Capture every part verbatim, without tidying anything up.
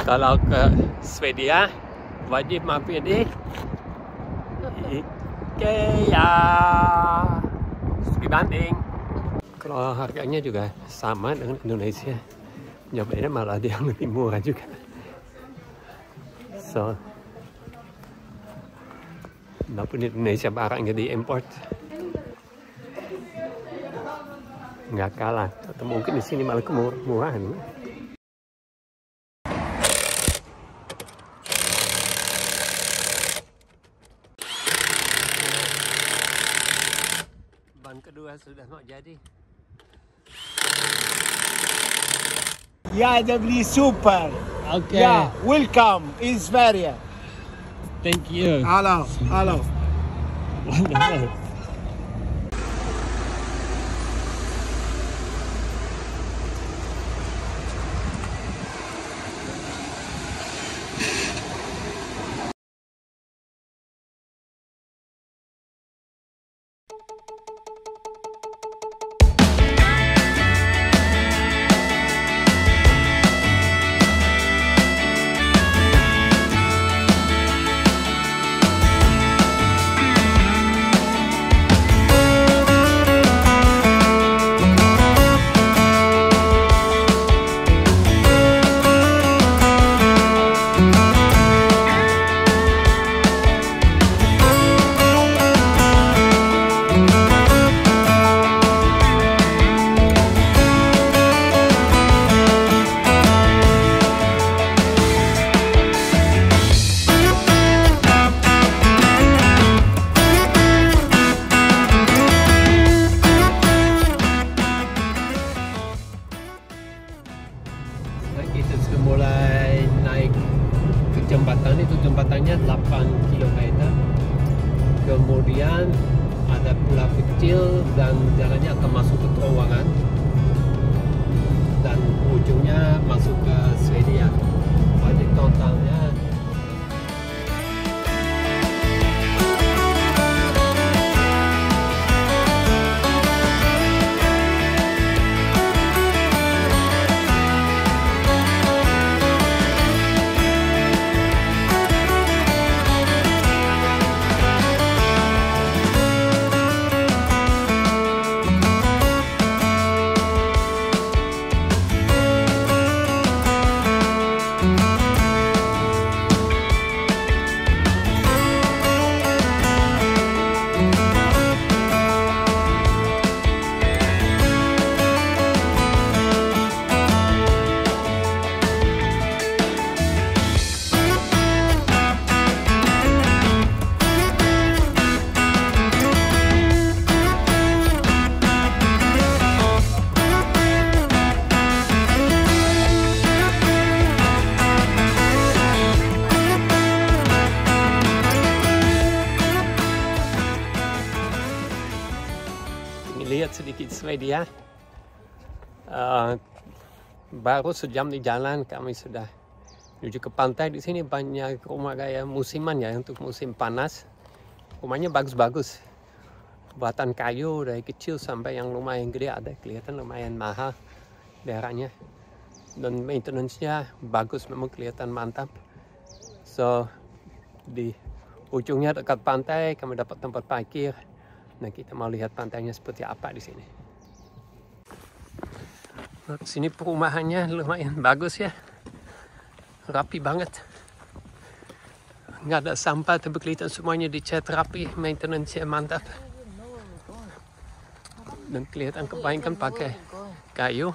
Kalau ke Swedia wajib mampir di IKEA. Studi banding. Kalau harganya juga sama dengan Indonesia, nyobainnya malah dia yang lebih murah juga. So, walaupun di Indonesia barangnya diimport, nggak kalah. Atau mungkin di sini malah kemurahan. Ban kedua sudah mau jadi. Yeah, W super. Okay. Yeah, welcome. Is very. Thank you. Hello, hello. Wonderful. Kita sudah mulai naik ke jembatan. Itu jembatannya delapan kilometer. Kemudian ada pulau kecil dan jalannya akan masuk ke terowongan dan ujungnya masuk ke Swedia. Jadi totalnya lihat sedikit Swedia. Uh, baru sejam di jalan kami sudah menuju ke pantai. Di sini banyak rumah gaya musiman ya, untuk musim panas. Rumahnya bagus-bagus, buatan kayu dari kecil sampai yang lumayan gede, ada kelihatan lumayan mahal daerahnya. Dan maintenance-nya bagus, memang kelihatan mantap. So di ujungnya dekat pantai kami dapat tempat parkir. Nah, kita mau lihat pantainya seperti apa di sini. Di sini perumahannya lumayan bagus ya, rapi banget. Nggak ada sampah, tapi kelihatan semuanya dicat rapi, maintenance-nya mantap. Dan kelihatan kebanyakan pakai kayu.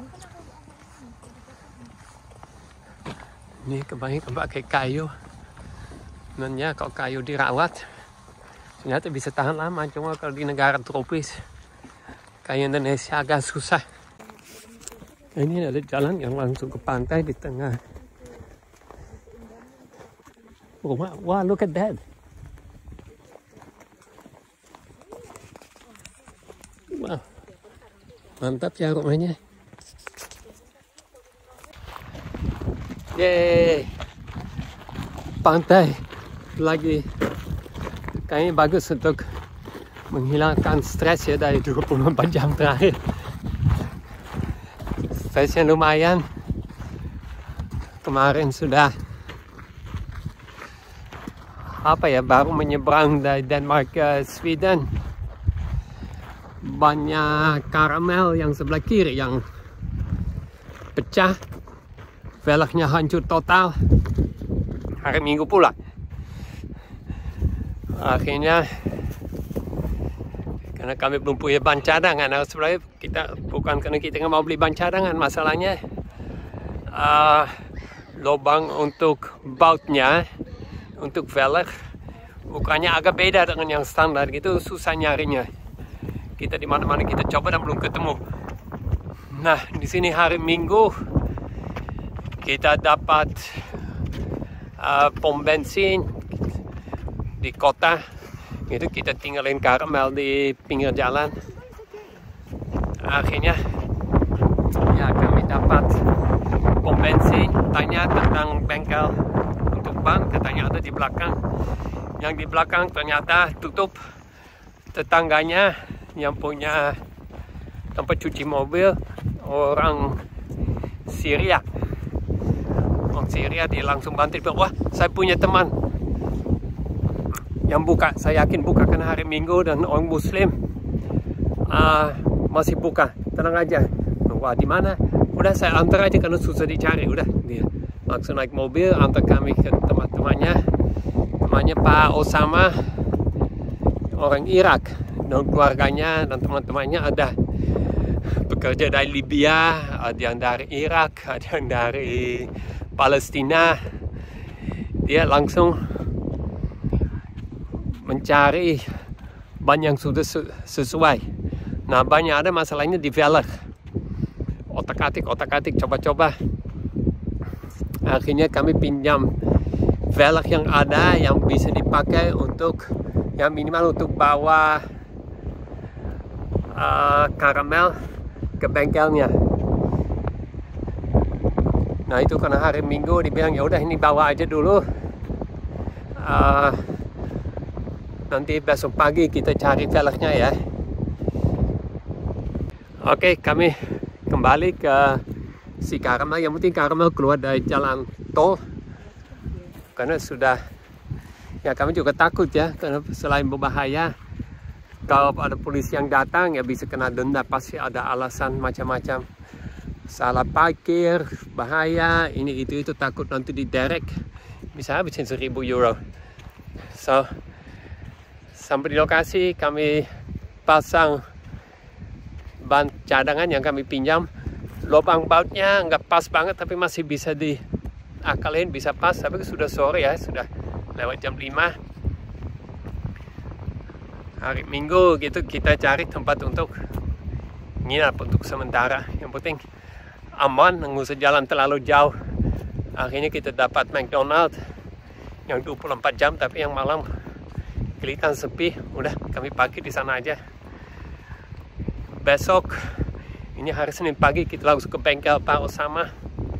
Ini kebanyakan pakai kayu. Dan ya, kalau kayu dirawat, ternyata bisa tahan lama. Cuma kalau di negara tropis kayak Indonesia agak susah. Ini ada jalan yang langsung ke pantai di tengah rumah. Wah, look at that. Wow, mantap ya rumahnya. Yeay, pantai lagi. Kayaknya bagus untuk menghilangkan stres ya dari dua puluh empat jam terakhir. Stresnya lumayan. kemarin sudah apa ya, baru menyeberang dari Denmark ke Sweden. Banyak karamel yang sebelah kiri yang pecah, velgnya hancur total. Hari Minggu pula. Akhirnya karena kami belum punya ban cadangan, nah, sebenarnya kita bukan karena kita nggak mau beli ban cadangan, masalahnya uh, lubang untuk bautnya, untuk velg bukannya agak beda dengan yang standar gitu, susah nyarinya. Kita di mana-mana kita coba dan belum ketemu. Nah, di sini hari Minggu kita dapat uh, pom bensin di kota. Itu kita tinggalin karamel di pinggir jalan. Akhirnya ya kami dapat pom bensin, tanya tentang bengkel untuk ban, katanya ada di belakang. Yang di belakang ternyata tutup. Tetangganya yang punya tempat cuci mobil orang Syria. Orang Syria dia langsung bantu, wah saya punya teman yang buka, saya yakin buka karena hari Minggu dan orang Muslim uh, masih buka, tenang aja. Wah di mana? Udah saya antar aja karena susah dicari. Udah dia langsung naik mobil antar kami ke tempat-temannya. Temannya Pak Osama, orang Irak, dan keluarganya dan teman-temannya ada bekerja dari Libya, ada yang dari Irak, ada yang dari Palestina. Dia langsung mencari ban yang sudah sesuai. Nah, banyak ada masalahnya di velg. Otak-atik, otak-atik, coba-coba. Akhirnya kami pinjam velg yang ada yang bisa dipakai untuk yang minimal untuk bawa uh, karamel ke bengkelnya. Nah itu karena hari Minggu dibilang ya udah ini bawa aja dulu. Uh, nanti besok pagi kita cari velgnya ya. Oke, kami kembali ke si karamel. Yang penting karamel keluar dari jalan tol. Karena sudah, ya kami juga takut ya, karena selain berbahaya, kalau ada polisi yang datang ya bisa kena denda, pasti ada alasan macam-macam. Salah parkir, bahaya, ini itu itu takut nanti diderek, bisa habisin seribu euro. So, sampai di lokasi kami pasang ban cadangan yang kami pinjam. Lubang bautnya nggak pas banget tapi masih bisa di akalin, bisa pas, tapi sudah sore ya, sudah lewat jam lima hari Minggu gitu. Kita cari tempat untuk nginap untuk sementara, yang penting aman, nggak usah jalan terlalu jauh. Akhirnya kita dapat McDonald's yang dua puluh empat jam, tapi yang malam kelihatan sepi. Udah kami parkir di sana aja. Besok ini hari Senin pagi kita langsung ke bengkel Pak Osama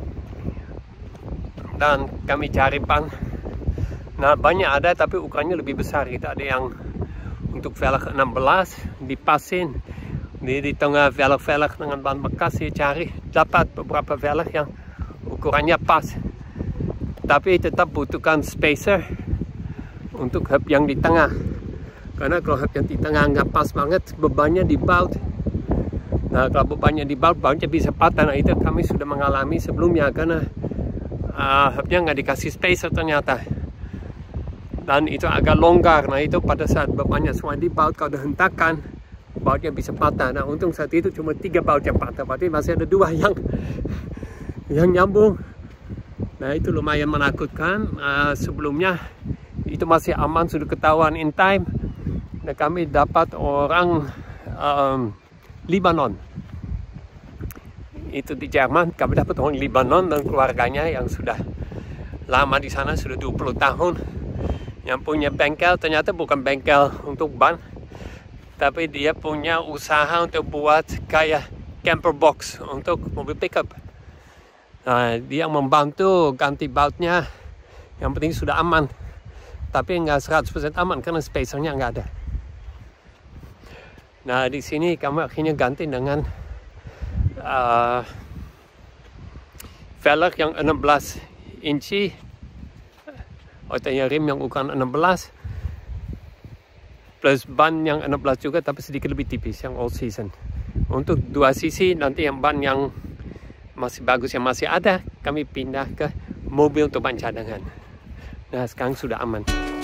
dan kami cari ban. Nah banyak ada tapi ukurannya lebih besar. Kita ada yang untuk velg enam belas dipasin di, di tengah velg-velg dengan ban bekas. Saya cari dapat beberapa velg yang ukurannya pas, tapi tetap butuhkan spacer untuk hub yang di tengah. Karena kalau hub yang di tengah nggak pas banget, bebannya di baut. Nah kalau bebannya di baut, bautnya bisa patah. Nah itu kami sudah mengalami sebelumnya karena Uh, hubnya nggak dikasih spacer ternyata, dan itu agak longgar. Nah itu pada saat bebannya semua di baut, kalau dihentakan bautnya bisa patah. Nah untung saat itu cuma tiga baut yang patah, berarti masih ada dua yang yang nyambung. Nah itu lumayan menakutkan. Uh, sebelumnya itu masih aman, sudah ketahuan in time. Nah kami dapat orang um, Libanon. Itu di Jerman, kami dapat orang Libanon dan keluarganya yang sudah lama di sana, sudah dua puluh tahun, yang punya bengkel. Ternyata bukan bengkel untuk ban, tapi dia punya usaha untuk buat kayak camper box untuk mobil pickup. Nah, dia membantu ganti bautnya, yang penting sudah aman, tapi nggak seratus persen aman karena spacernya nggak ada. Nah di sini kami akhirnya ganti dengan Uh, velg yang enam belas inci. Artinya rim yang ukuran enam belas. Plus ban yang enam belas juga tapi sedikit lebih tipis yang all season. Untuk dua sisi nanti yang ban yang masih bagus yang masih ada kami pindah ke mobil untuk ban cadangan. Nah sekarang sudah aman.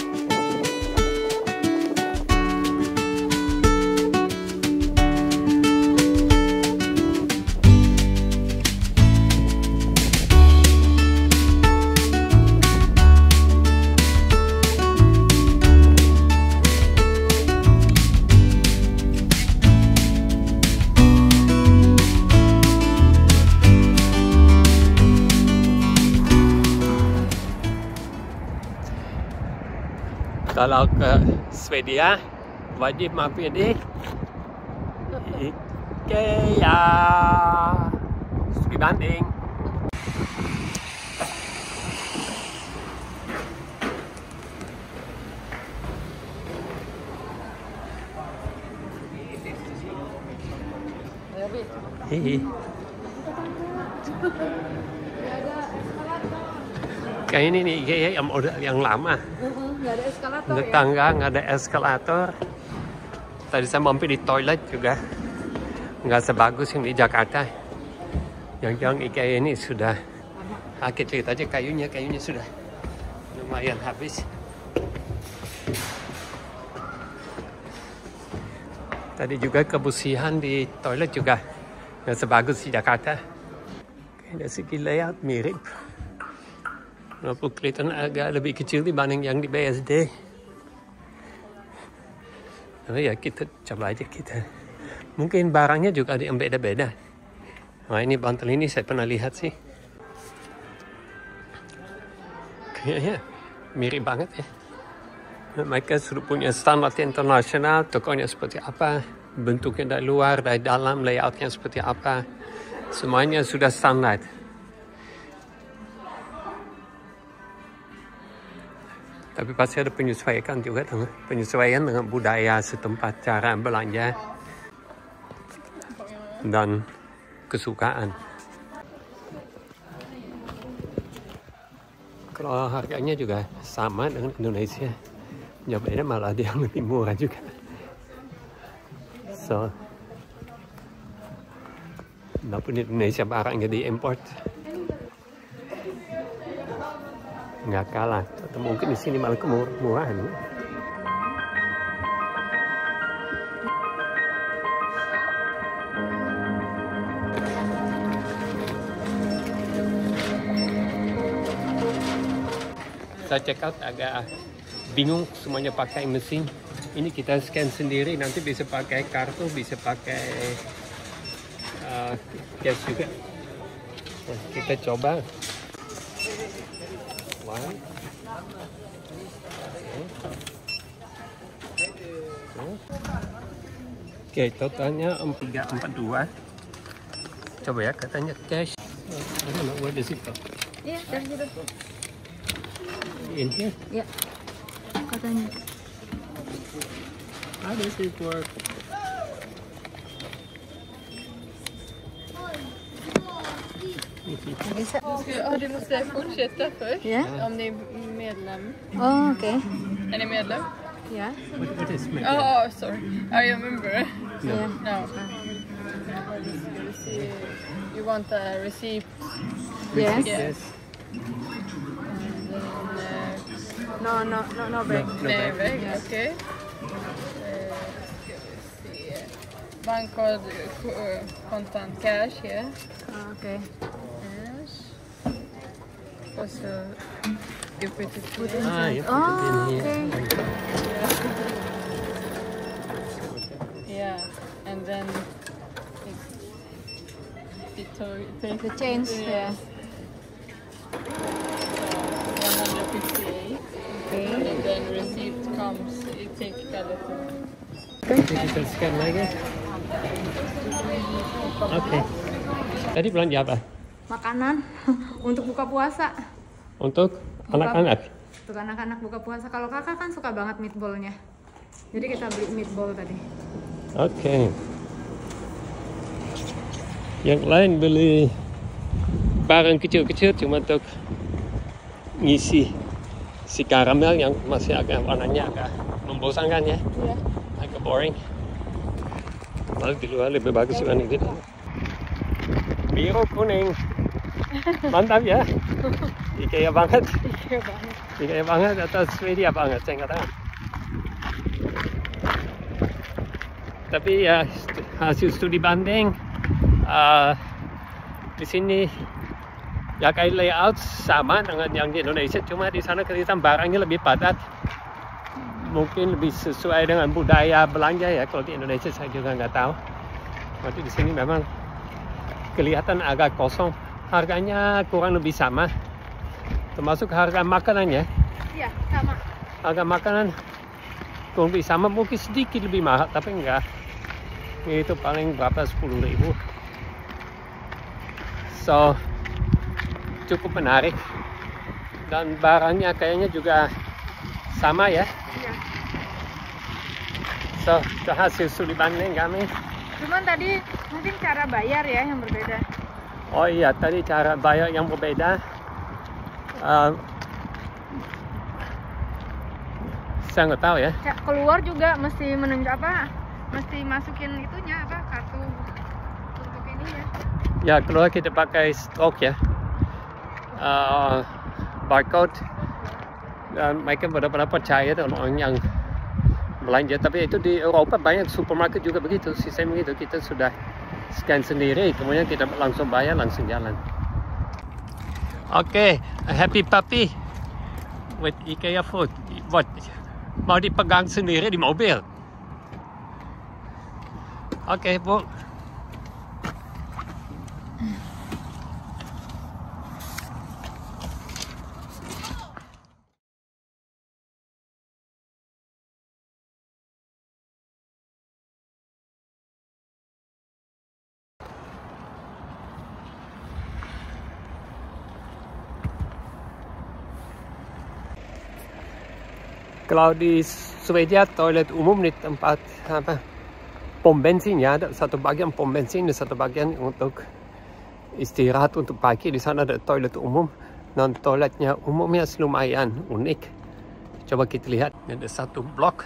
Kalau ke Swedia wajib mampir di IKEA. Studi banding. Hihi. Kayak ini nih IKEA yang model yang lama. Nggak ada eskalator Ada ya? tangga, nggak ada eskalator. Tadi saya mampir di toilet juga nggak sebagus yang di Jakarta. Yang-yang IKEA ini sudah akhir cerita aja kayunya, kayunya sudah lumayan habis. Tadi juga kebersihan di toilet juga nggak sebagus di Jakarta. Dari segi layout mirip. Walaupun kelihatan agak lebih kecil dibanding yang di B S D. Tapi ya kita coba aja kita. Mungkin barangnya juga ada yang beda-beda. Nah ini bantal ini saya pernah lihat sih. Kayaknya mirip banget ya. Mereka sudah punya standar internasional, tokonya seperti apa, bentuknya dari luar, dari dalam, layoutnya seperti apa. Semuanya sudah standar. Tapi pasti ada penyesuaian juga, penyesuaian dengan budaya setempat, cara belanja dan kesukaan. Kalau harganya juga sama dengan Indonesia, ya beda malah dia lebih murah juga. So, walaupun Indonesia barangnya diimport, nggak kalah. Atau mungkin di sini malah kemurahan. Saya check out agak bingung, semuanya pakai mesin. Ini kita scan sendiri, nanti bisa pakai kartu, bisa pakai uh, cash juga. Nah, kita coba. One. Oke, okay, totalnya tiga empat dua. Coba ya, katanya cash. I don't know, where does it go? Iya, dari situ. In here? Iya, katanya. How does it work? Bisa. Ja, du måste fortsätta först Ja. om ni är medlem. Oh, oke. Okay. Är ni medlem? Ya. What, what is it? Oh, sorry. Are you a member? Iya. No. You want a receipt? Yes. Yeah. Yes. And then, uh, No, no, no, no break. No. nej, back. väg, okej. Eh, ska vi se. Bankkod, ko- eh, kontant cash, yeah. Oh, oke. Okay. Cash. Och så you put it Put here. Ah, you put Oh, it in oke. here. Yeah, and then it, it to- take The change, ya. one hundred fifty-eight, Oke. and then receipt comes, it take a little. Nanti kita scan lagi. Oke. Okay. Tadi belanja apa? Makanan untuk buka puasa. Untuk Buka- anak-anak. Untuk anak-anak buka puasa. Kalau kakak kan suka banget meatballnya. Jadi kita beli meatball tadi. Oke. Okay. Yang lain beli barang kecil-kecil cuma untuk ngisi si karamel yang masih agak warnanya agak membosankan ya, Iya. agak boring. Lalu di luar lebih bagus dibanding di dalam. Biru kuning, mantap ya. Ikea banget, Iya banget. Ikea banget atau Swedia banget, saya nggak tahu. Tapi ya hasil studi banding uh, di sini ya kayak layout sama dengan yang di Indonesia, cuma di sana kelihatan barangnya lebih padat. Mungkin lebih sesuai dengan budaya belanja ya. Kalau di Indonesia saya juga nggak tahu. Tapi di sini memang kelihatan agak kosong. Harganya kurang lebih sama. Termasuk harga makanannya. Iya, sama. Harga makanan kurang lebih sama, mungkin sedikit lebih mahal, tapi enggak. Itu paling berapa, sepuluh ribu. So, cukup menarik. Dan barangnya kayaknya juga sama ya. Iya. So, itu hasil studi banding kami. Cuman tadi mungkin cara bayar ya yang berbeda. Oh iya, tadi cara bayar yang berbeda. Uh, saya nggak tahu ya. Ya, keluar juga mesti menunjuk apa? Mesti masukin itunya apa? Kartu untuk ini ya. Ya, keluar kita pakai stroke ya. Uh, barcode. Dan mereka benar-benar percaya dengan orang yang belanja. Tapi itu di Eropa banyak supermarket juga begitu, sistem begitu. Kita sudah scan sendiri, kemudian kita langsung bayar, langsung jalan. Oke, okay, a happy puppy with IKEA food. What? Mau dipegang sendiri di mobil. Oke, okay, Bu. Kalau di Swedia toilet umum di tempat apa pom bensinnya ada satu bagian pom bensin, satu bagian untuk istirahat untuk pagi. Di sana ada toilet umum dan toiletnya umumnya lumayan unik. Coba kita lihat, ada satu blok.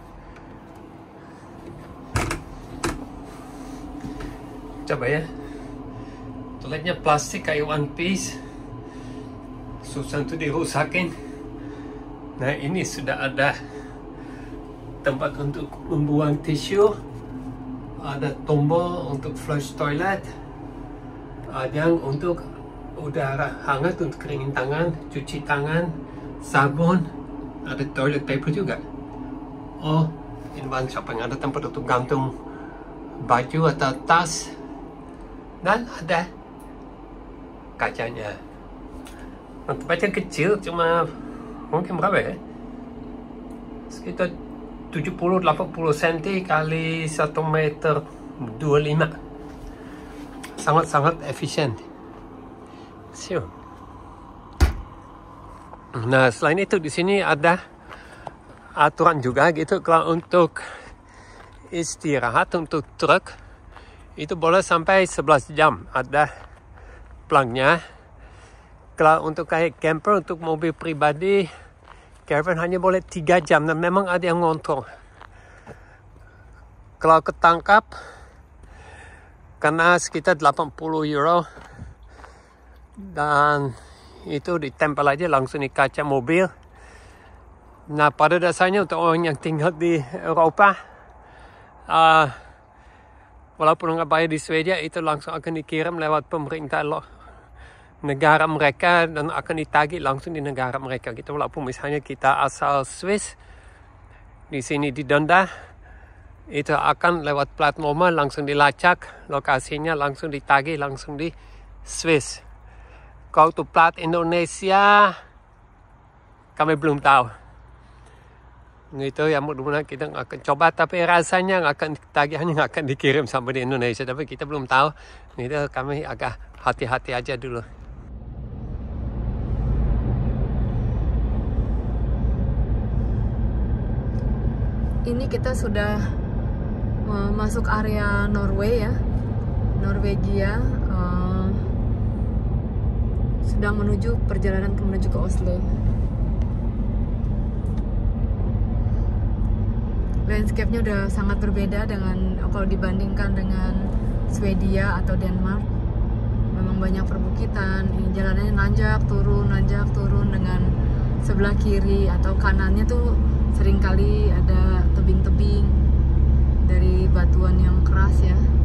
Coba ya, toiletnya plastik kayak one piece, susah untuk dirusakin. Nah, ini sudah ada tempat untuk membuang tisu, ada tombol untuk flush toilet, ada yang untuk udara hangat untuk keringin tangan, cuci tangan, sabun, ada toilet paper juga. Oh, ini one shopping, ada tempat untuk gantung baju atau tas, dan ada kacanya. Tempatnya kecil, cuma mungkin berapa ya? Sekitar tujuh puluh sampai delapan puluh senti kali satu meter dua puluh lima. Sangat-sangat efisien. Siu. Nah, selain itu di sini ada aturan juga gitu, kalau untuk istirahat untuk truk itu boleh sampai sebelas jam, ada pelangnya. Kalau untuk kayak camper, untuk mobil pribadi, caravan hanya boleh tiga jam dan memang ada yang ngontrol. Kalau ketangkap, kena sekitar delapan puluh euro dan itu ditempel aja langsung di kaca mobil. Nah, pada dasarnya untuk orang yang tinggal di Eropa, uh, walaupun nggak bayar di Swedia, itu langsung akan dikirim lewat pemerintah loh. Negara mereka dan akan ditagih langsung di negara mereka gitu. Walaupun misalnya kita asal Swiss, di sini didenda, itu akan lewat plat nomor langsung dilacak, lokasinya langsung ditagih langsung di Swiss. Kalau itu plat Indonesia, kami belum tahu. Itu yang mudah-mudahan kita akan coba, tapi rasanya akan tagihannya akan dikirim sampai di Indonesia, tapi kita belum tahu. Itu kami agak hati-hati aja dulu. Ini kita sudah uh, masuk area Norway ya, Norwegia. Uh, sedang menuju perjalanan menuju ke Oslo. Landscape-nya udah sangat berbeda dengan kalau dibandingkan dengan Swedia atau Denmark. Memang banyak perbukitan, ini jalannya nanjak turun, nanjak turun, dengan sebelah kiri atau kanannya tuh seringkali ada tebing-tebing dari batuan yang keras ya.